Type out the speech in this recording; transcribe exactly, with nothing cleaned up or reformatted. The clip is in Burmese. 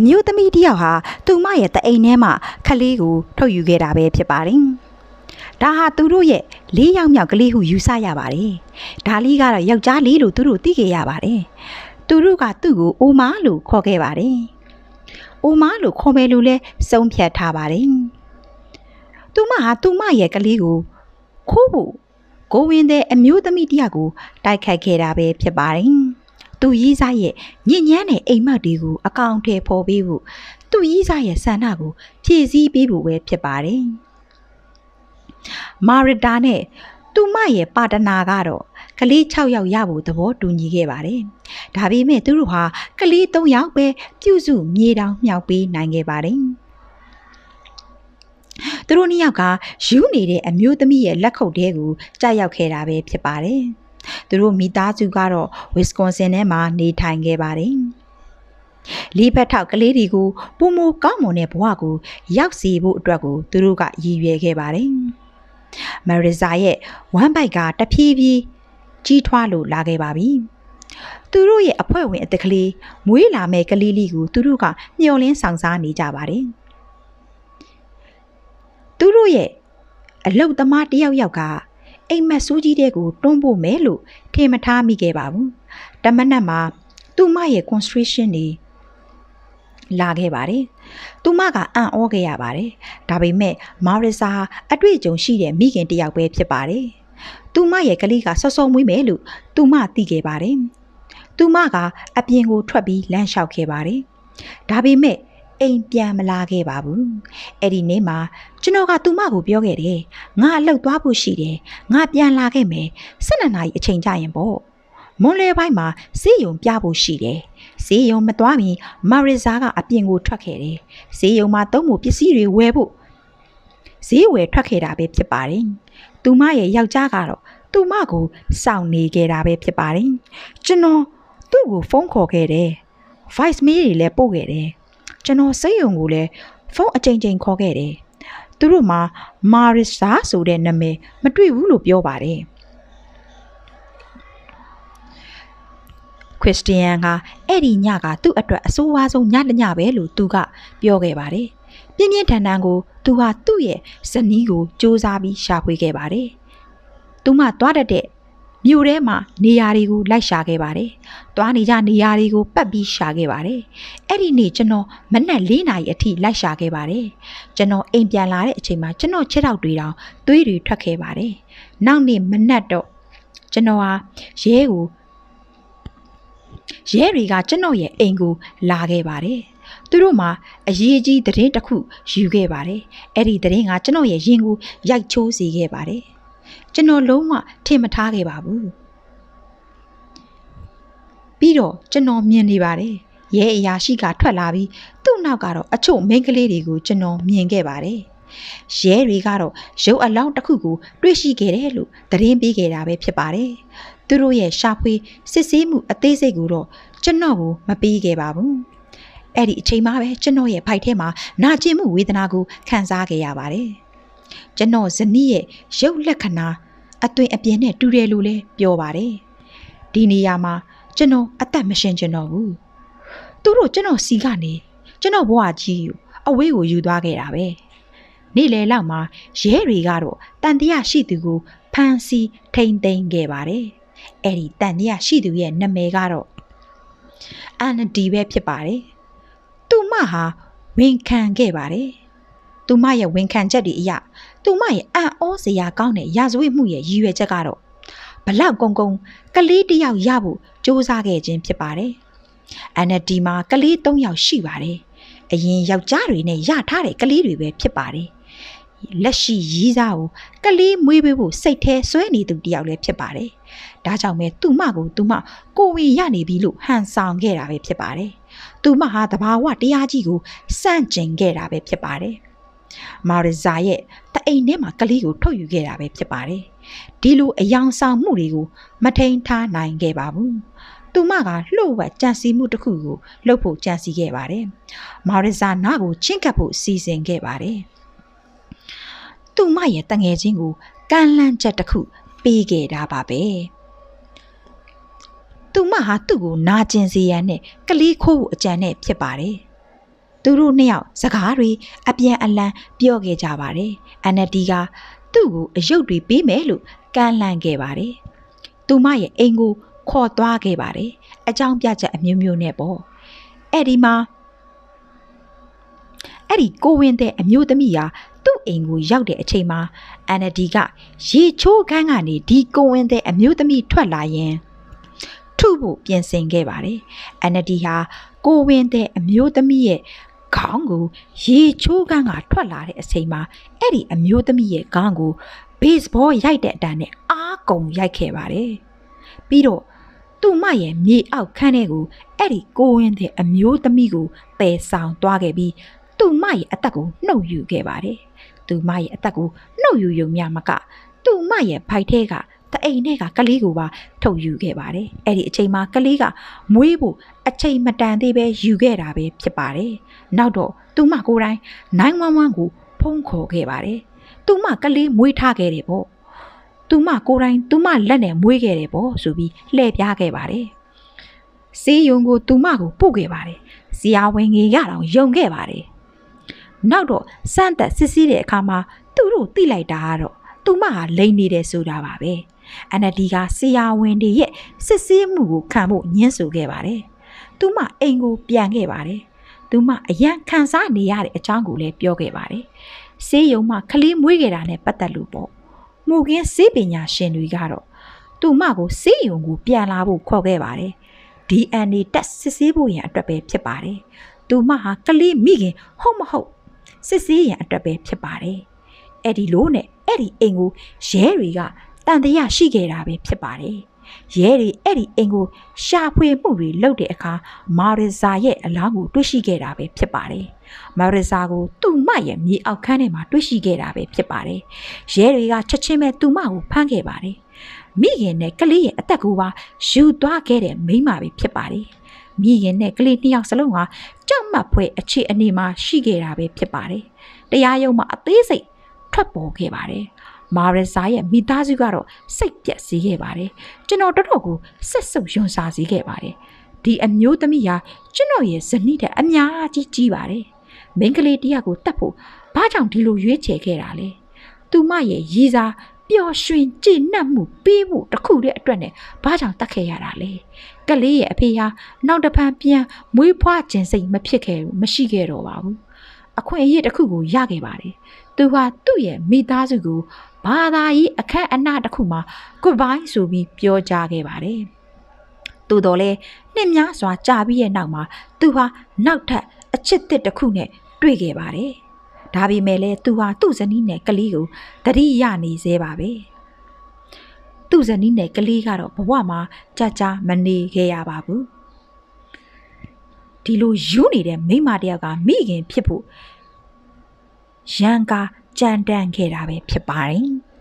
မျိုးသမီးတယောက်ဟာသူမရဲ့တအိမ်ထဲမှာခလေးကိုထုတ်ယူခဲ့တာပဲဖြစ်ပါတယ်။ဒါဟာသူတို့ရဲ့လေးယောက်မြောက်ကလေးဟုယူဆရပါတယ်။ဒါလေးကတော့ယောက်ျားလေးလို့သူတို့သိခဲ့ရပါတယ်။သူတို့ကသူ့ကိုအိုမာလို့ခေါ်ခဲ့ပါတယ်။အိုမာလို့ခေါ်မယ်လို့လဲစုံဖြတ်ထားပါတယ်။သူမဟာသူမရဲ့ကလေးကိုခိုးဖို့ကိုဝင်တဲ့အမျိုးသမီးတယောက်ကိုတိုက်ခတ်ခဲ့တာပဲဖြစ်ပါတယ်။သူရီးစားရဲ့ညဉ့်ညမ်းတဲ့အိမ်မက်တွေကိုအကောင်အထည်ဖော်ပေးဖို့သူရီးစားရဲ့ဆန္ဒကိုဖြည့်ဆည်းပေးဖို့ပဲဖြစ်ပါတယ်။မာရတာနဲ့သူမရဲ့ပါတနာကတော့ကလေး၆ယောက်ရဖို့သဘောတူညီခဲ့ပါတယ်။ဒါပေမဲ့သူတို့ဟာကလေး၃ယောက်ပဲပြုစုမြေတောင်မြောက်ပေးနိုင်ခဲ့ပါတယ်။သူတို့နှစ်ယောက်ကယူနေတဲ့အမျိုးသမီးရဲ့လက်ခုပ်ထဲကိုကြာရောက်ခဲ့တာပဲဖြစ်ပါတယ်။သူတို့မိသားစုကတော့ဝစ်ကွန်ဆင်ထဲမှာနေထိုင်ခဲ့ပါတယ်။လေးဖက်ထောက်ကလေးတွေကိုပုံမကောင်းမွန်တဲ့ဘဝကိုရောက်စီဖို့အတွက်ကိုသူတို့ကရည်ရွယ်ခဲ့ပါတယ်။မာရီဇာရဲ့ဝမ်းပိုက်ကတဖြည်းဖြည်းကြီးထွားလို့လာခဲ့ပါပြီ။သူတို့ရဲ့အဖွဲ့ဝင်အသက်ကလေးမွေးလာမဲ့ကလေးလေးကိုသူတို့ကမျှော်လင့်ဆောင်စားနေကြပါတယ်။သူတို့ရဲ့အလုတ်သမားတယောက်ယောက်ကအိမ်မက်ဆူးကြီးတဲ့ကိုတွန်းဖို့မယ်လို့ထင်မထားမိခဲ့ပါဘူး။တမနက်မှာသူမရဲ့ construction တွေလာခဲ့ပါတယ်။သူမကအံ့ဩခဲ့ရပါတယ်။ဒါပေမဲ့မာရီဆာအတွေ့အကြုံရှိတဲ့မိခင်တယောက်ပဲဖြစ်ပါတယ်။သူမရဲ့ကလေးကစောစောမွေးမယ်လို့သူမသိခဲ့ပါတယ်။သူမကအပြင်ကိုထွက်ပြီးလမ်းလျှောက်ခဲ့ပါတယ်။ဒါပေမဲ့အိမ်ပြန်မလာခဲ့ပါဘူး။အဲ့ဒီနေ့မှာကျွန်တော်ကသူမကိုပြောခဲ့တယ်။ငါအလုပ်သွားဖို့ရှိတယ်။ငါပြန်လာခဲ့မယ်။၁၂နာရီအချိန်ကြာရင်ပေါ့။မွန်လေပိုင်းမှာဈေးရုံပြဖို့ရှိတယ်။ဈေးရုံမသွားမီမာရီဇာကအပြင်ကိုထွက်ခဲ့တယ်။ဈေးရုံမှာသုံးဖို့ပစ္စည်းတွေဝယ်ဖို့ဈေးဝယ်ထွက်ခဲ့တာပဲဖြစ်ပါတယ်။သူမရဲ့ယောက်ျားကတော့သူမကိုစောင့်နေခဲ့တာပဲဖြစ်ပါတယ်။ကျွန်တော်သူ့ကိုဖုန်းခေါ်ခဲ့တယ်။ voice mail တွေလည်းပို့ခဲ့တယ်။ကျွန်တော်စိတ်ယုံကိုလည်းဖုန်းအချိန်ချင်းခေါ်ခဲ့တယ်။သူတို့မှာမာရီဇာဆိုတဲ့နာမည်မတွေ့ဘူးလို့ပြောပါတယ်။ခရစ်စတီယန်ကအဲ့ဒီညကသူ့အတွက်အဆိုးဝါးဆုံးညတစ်ညပဲလို့သူကပြောခဲ့ပါတယ်။ပြင်းပြင်းထန်ထန်ကိုသူဟာသူ့ရဲ့ဇနီးကိုစူးစမ်းပြီးရှာဖွေခဲ့ပါတယ်။သူမှသွားတတ်တဲ့မြို့ထဲမှာနေရာတွေကိုလိုက်ရှာခဲ့ပါတယ်။သွားနေကြနေရာတွေကိုပတ်ပြီးရှာခဲ့ပါတယ်။အဲ့ဒီနေ့ကျွန်တော်မနက်၄နာရီအထိလိုက်ရှာခဲ့ပါတယ်။ကျွန်တော်အိမ်ပြန်လာတဲ့အချိန်မှာကျွန်တော်ခြေထောက်တွေတောင်သွေးတွေထွက်ခဲ့ပါတယ်။နောက်နေ့မနက်တော့ကျွန်တော်ဟာရဲကိုရဲတွေကကျွန်တော်ရဲ့အိမ်ကိုလာခဲ့ပါတယ်။သူတို့မှာအရေးကြီးသတင်းတစ်ခုယူခဲ့ပါတယ်။အဲ့ဒီသတင်းကကျွန်တော်ရဲ့ရင်ကိုရိုက်ချိုးစေခဲ့ပါတယ်။ကျွန်တော်လုံးဝထင်မထားခဲ့ပါဘူးပြီးတော့ကျွန်တော်မြင်နေပါတယ်ရဲအရာရှိကထွက်လာပြီးသူ့နောက်ကတော့အချို့မိန်းကလေးတွေကိုကျွန်တော်မြင်ခဲ့ပါတယ်ရဲတွေကတော့ရုပ်အလောင်းတစ်ခုကိုတွေ့ရှိခဲ့တယ်လို့သတင်းပေးခဲ့တာပဲဖြစ်ပါတယ်သူတို့ရဲ့ရှာဖွေစစ်ဆေးမှုအသေးစိတ်ကိုတော့ကျွန်တော်ကိုမပေးခဲ့ပါဘူးအဲ့ဒီအချိန်မှာပဲကျွန်တော်ရဲ့ဖိုက်ထဲမှာနာကျင်မှုဝေဒနာကိုခံစားခဲ့ရပါတယ်ကျွန်တော်ဇနီးရဲ့ရုပ်လက္ခဏာအသွင်အပြင်နဲ့တူတယ်လို့လည်းပြောပါတယ်ဒီနေရာမှာကျွန်တော်အသက်မရှင်ကျွန်တော်ဘူးသူတို့ကျွန်တော်စီကနေကျွန်တော်ဘဝကြီးကိုအဝေးကိုယူသွားခဲ့တာပဲနေ့လယ်လောက်မှာရဲတွေကတော့တန်တရားရှိသူကိုဖမ်းဆီးထိန်သိမ်းခဲ့ပါတယ်အဲ့ဒီတန်တရားရှိသူရဲ့နာမည်ကတော့အန်ဒီပဲဖြစ်ပါတယ်သူမဟာဝန်ခံခဲ့ပါတယ်သူမရဲ့ဝန်ခံချက်တွေအရသူမရဲ့အံ့ဩစရာကောင်းတဲ့ရာဇဝတ်မှုရဲ့ရည်ရွယ်ချက်ကတော့ဘလောက်ကုံကုံကလေးတစ်ယောက်ရဖို့စူးစမ်းခဲ့ခြင်းဖြစ်ပါတယ်။အန်ဒီမှာကလေး၃ယောက်ရှိပါတယ်။အရင်ယောက်ျားတွေနဲ့ရထားတဲ့ကလေးတွေပဲဖြစ်ပါတယ်။လက်ရှိရီးစားကိုကလေးမွေးပေးဖို့စိတ်แท้ဆွဲနေသူတစ်ယောက်လည်းဖြစ်ပါတယ်။ဒါကြောင့်ပဲသူမကိုသူမကိုဝင်ရနေပြီလို့ဟန်ဆောင်ခဲ့တာပဲဖြစ်ပါတယ်။သူမဟာတဘာဝတရားကြီးကိုစန့်ကျင်ခဲ့တာပဲဖြစ်ပါတယ်။မာရီဇာရဲ့တအိမ်ထဲမှာကလေးကိုထုတ်ယူခဲ့တာပဲဖြစ်ပါတယ်ဒီလိုအယောင်ဆောင်မှုတွေကိုမထိန်ထားနိုင်ခဲ့ပါဘူးသူမကလှုပ်ဝက်ကြံစီမှုတစ်ခုကိုလှုပ်ဖို့ကြံစီခဲ့ပါတယ်မာရီဇာနားကိုချင်းကပ်ဖို့စီစဉ်ခဲ့ပါတယ်သူမရဲ့တငယ်ချင်းကိုကမ်းလှမ်းချက်တစ်ခုပေးခဲ့တာပါပဲသူမဟာသူ့ကိုနာကျင်စေရန်နဲ့ကလေးခိုးဖို့အကြံနဲ့ဖြစ်ပါတယ်သူတို့နှစ်ယောက်စကားတွေအပြန်အလှန်ပြောခဲ့ကြပါတယ်အန်နဒီကသူ့ကိုအယုတ်တွေပေးမယ်လို့ကမ်းလှမ်းခဲ့ပါတယ်သူမရဲ့အိမ်ကိုခေါ်သွားခဲ့ပါတယ်အကြောင်းပြချက်အမျိုးမျိုးနဲ့ပေါ့အဲ့ဒီမှာအဲ့ဒီကိုဝင်းတဲ့အမျိုးသမီးဟာသူ့အိမ်ကိုရောက်တဲ့အချိန်မှာအန်နဒီကရေချိုးခန်းကနေဒီကိုဝင်းတဲ့အမျိုးသမီးထွက်လာရင်ထုဖို့ပြင်ဆင်ခဲ့ပါတယ်အန်နဒီဟာကိုဝင်းတဲ့အမျိုးသမီးရဲ့ခေါင်းကိုရေချိုးခန်းကထွက်လာတဲ့အချိန်မှာအဲ့ဒီအမျိုးသမီးရဲ့ခေါင်းကိုဘေ့စ်ဘောရိုက်တဲ့အတန်းနဲ့အားကုန်ရိုက်ခဲ့ပါတယ်ပြီးတော့သူမရဲ့မြေအောက်ခန်းထဲကိုအဲ့ဒီကိုဝင်းတဲ့အမျိုးသမီးကိုပယ်ဆောင်သွားခဲ့ပြီးသူမရဲ့အသက်ကိုနှုတ်ယူခဲ့ပါတယ်သူမရဲ့အသက်ကိုနှုတ်ယူရုံမျှမကသူမရဲ့ဖိုက်ထဲကတအိမ်ထဲကကလေးကိုပါထုတ်ယူခဲ့ပါတယ်အဲ့ဒီအချိန်မှာကလေးကမွေးဖို့အချိန်မတန်သေးပဲယူခဲ့တာပဲဖြစ်ပါတယ်နောက်တော့သူမကိုယ်တိုင်nine one oneကိုဖုန်းခေါ်ခဲ့ပါတယ်သူမကလေးမွေးထားခဲ့တယ်ပေါ့သူမကိုယ်တိုင်သူမလက်နဲ့မွေးခဲ့တယ်ပေါ့ဆိုပြီးလှည့်ပြားခဲ့ပါတယ်စေးယုံကိုသူမကိုပို့ခဲ့ပါတယ်ဆရာဝန်ကြီးရအောင်ယုံခဲ့ပါတယ်နောက်တော့စမ်းသက်စစ်ဆေးတဲ့အခါမှာသူတို့သိလိုက်တာကတော့သူမဟာလိန်နေတယ်ဆိုတာပါပဲအန်နဒီကဆရာဝန်တွေရဲ့စစ်ဆေးမှုကိုခံဖို့ညှင်းဆိုခဲ့ပါတယ်သူမအိမ်ကိုပြန်ခဲ့ပါတယ်သူမအရန်ခံစားနေရတဲ့အကြောင်းကိုလည်းပြောခဲ့ပါတယ်ဆေးရုံမှာကလေးမွေးခဲ့တာနဲ့ပတ်သက်လို့ပေါ့မှုကင်းဆေးပညာရှင်တွေကတော့သူမကိုဆေးရုံကိုပြန်လာဖို့ခေါ်ခဲ့ပါတယ် ဒီ အန် အေ တက်စစ်ဆေးဖို့ရန်အတွက်ပဲဖြစ်ပါတယ်သူမဟာကလေးမိခင်ဟုတ်မဟုတ်စစ်ဆေးရန်အတွက်ပဲဖြစ်ပါတယ်အဲ့ဒီလိုနဲ့အဲ့ဒီအိမ်ကိုရဲတွေကတန်တရားရှိခဲ့တာပဲဖြစ်ပါတယ်ရဲတွေအဲ့ဒီအိမ်ကိုရှာဖွေမှုတွေလုပ်တဲ့အခါမာရီဇာရဲ့အလောင်းကိုတွေ့ရှိခဲ့တာပဲဖြစ်ပါတယ်မာရီဇာကိုသူ့မရဲ့မြေအောက်ခန်းထဲမှာတွေ့ရှိခဲ့တာပဲဖြစ်ပါတယ်ရဲတွေကချက်ချင်းပဲသူ့မကိုဖမ်းခဲ့ပါတယ်မိခင်နဲ့ကလေးရဲ့အသက်ကိုပါယူသွားခဲ့တဲ့မိန်းမပဲဖြစ်ပါတယ်မိခင်နဲ့ကလေးနှစ်ယောက်စလုံးဟာကြောက်မက်ဖွယ်အခြေအနေမှာရှိခဲ့တာပဲဖြစ်ပါတယ်တရားရုံးမှာအသေးစိတ်ထွက်ပေါ်ခဲ့ပါတယ်မာရီဇာရဲ့မိသားစုကတော့စိတ်ပြက်စေခဲ့ပါတယ်ကျွန်တော်တော်တော်ကိုဆက်ဆုပ်ယွန်စားစေခဲ့ပါတယ်ဒီအမျိုးသမီးဟာကျွန်တော်ရဲ့ဇနီးတဲ့အများကြီးကြီးပါတယ်မိန်းကလေးတယောက်ကိုတတ်ဖို့ဘာကြောင့်ဒီလိုရွေးချယ်ခဲ့တာလဲသူမရဲ့ရည်စားပျော်ရွှင်ကြည်နပ်မှုပေးမှုတစ်ခုတည်းအတွက်နဲ့ဘာကြောင့်တတ်ခဲ့ရတာလဲကလေးရဲ့အဖေဟာနောက်တစ်ဖန်ပြန်မွေးဖွားခြင်းစိတ်မဖြစ်ခဲ့ဘူးမရှိခဲ့တော့ပါဘူးအခွင့်အရေးတစ်ခုကိုရခဲ့ပါတယ်သူဟာသူ့ရဲ့မိသားစုကိုဘာသာရေးအခက်အနာတစ်ခုမှာ goodbye ဆိုပြီးပြောကြားခဲ့ပါတယ်သို့တော်လည်းနှစ်များစွာကြာပြီးရဲ့နောက်မှာသူဟာနောက်ထပ်အချစ်တစ်တစ်ခုနဲ့တွေ့ခဲ့ပါတယ်ဒါပေမဲ့လည်းသူဟာသူ့ဇနီးနဲ့ကလေးကိုတတိယနေသေးပါပဲသူ့ဇနီးနဲ့ကလေးကတော့ဘဝမှာကြာကြာမနေခဲ့ရပါဘူးဒီလိုယူနေတဲ့မိန်းမတယောက်ကမိခင်ဖြစ်ဖို့ရန်ကာကြမ်းတမ်းခဲ့တာပဲဖြစ်ပါတယ်